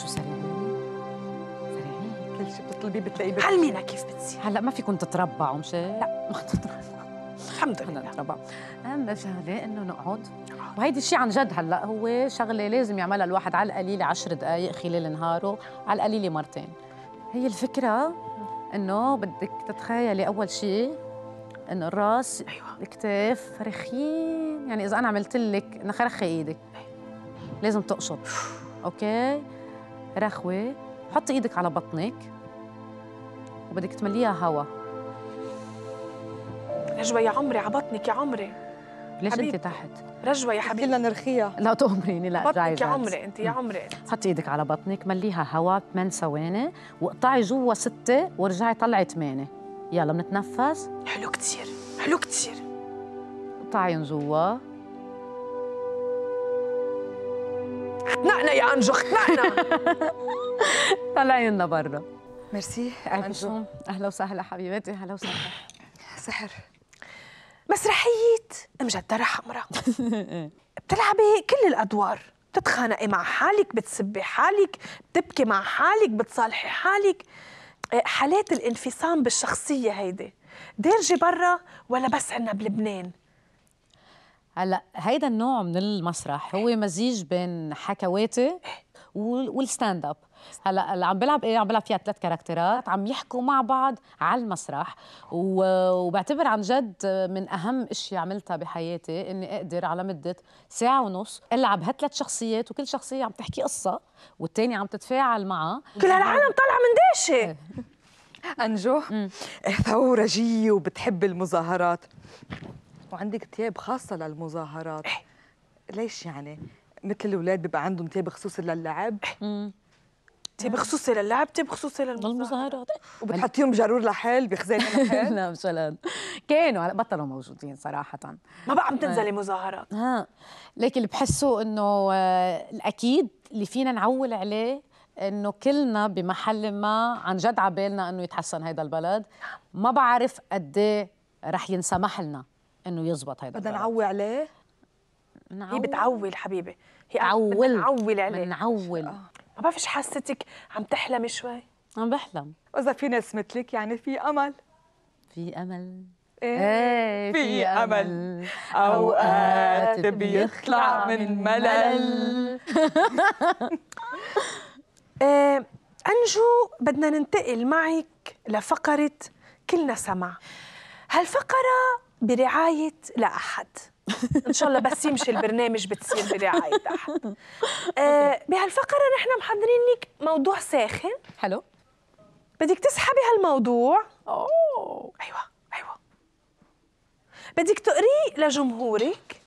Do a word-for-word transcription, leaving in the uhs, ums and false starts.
شو سريعين؟ سريعين كل شيء بتطلبيه بتلاقيه. علمينا كيف بتصير. هلا ما فيكم تتربعوا مشي؟ لا ما تتربعوا الحمد لله. نتربع. أهم شغلة إنه نقعد، وهيدي الشيء عن جد هلا هو شغلة لازم يعملها الواحد على القليلة عشر دقائق خلال نهاره، على القليلة مرتين. هي الفكرة إنه بدك تتخيلي أول شيء إنه الراس، أيوة. الكتاف رخيين، يعني إذا أنا عملت لك إنك رخي إيدك لازم تقشط، أوكي؟ رخوة، حطي إيدك على بطنك وبدك تمليها هوا. رجوة يا عمري على بطنك يا عمري. ليش حبيب. أنت تحت؟ رجوة يا حبيبي. كلنا نرخيها. لا تأمريني، لا بطنك يا عمري انت يا عمري. حطي ايدك على بطنك، مليها هواء ثمان ثواني، واقطعي جوا ستة ورجعي طلعي ثمانية. يلا بنتنفس. حلو كثير، حلو كثير. اقطعيهم جوا. خنقنا يا انجو، خنقنا. طلعيهم لبرا. ميرسي أنجو. اهلا وسهلا حبيبتي، اهلا وسهلا. سحر. مسرحية مجدرة حمراء. بتلعبي كل الأدوار، بتتخانقي مع حالك، بتسبي حالك، بتبكي مع حالك، بتصالحي حالك. حالات الانفصام بالشخصية هيدي دارجة برا ولا بس عنا بلبنان؟ هلا هيدا النوع من المسرح هو مزيج بين حكواتي والستاند اب. هلا اللي عم بلعب ايه، عم بلعب فيها ثلاث كاركترات عم يحكوا مع بعض على المسرح، وبعتبر عن جد من اهم اشياء عملتها بحياتي اني اقدر على مده ساعه ونص العب هالثلاث شخصيات، وكل شخصيه عم تحكي قصه والثانيه عم تتفاعل معها. كل هالعالم طالعه من داشة. أنجو ثورجية وبتحب المظاهرات، وعندك تياب خاصة للمظاهرات. ليش يعني؟ مثل الأولاد بيبقى عندهم تياب خصوصي للعب. تياب خصوصي للعب، تياب خصوصي للمظاهرات، وبتحطيهم بجرور لحال بخزان لحال. لا مش هالقد، كانوا هلا بطلوا موجودين صراحه. ما بقى عم تنزلي مظاهرات. ها لكن اللي بحسه انه الاكيد اللي فينا نعول عليه انه كلنا بمحل ما عن جد عبالنا انه يتحسن هيدا البلد. ما بعرف قد ايه رح ينسمح لنا انه يزبط هيدا بدنا البلد. نعوي عليه. هي بتعول حبيبي، هي عول بتعول عليه. بنعول. ما بعرفش، حسيتك عم تحلمي شوي. عم بحلم. وإذا في ناس مثلك يعني في أمل. في امل. ايه, ايه في أمل. أوقات بيطلع من ملل. آه، أنجو بدنا ننتقل معك لفقرة كلنا سمع. هالفقرة برعاية لا أحد. إن شاء الله بس يمشي البرنامج بتصير برعاية أحد. آه، بهالفقرة نحن محضرين لك موضوع ساخن. حلو. بدك تسحبي هالموضوع. اوه أيوة أيوة. بدك تقريه لجمهورك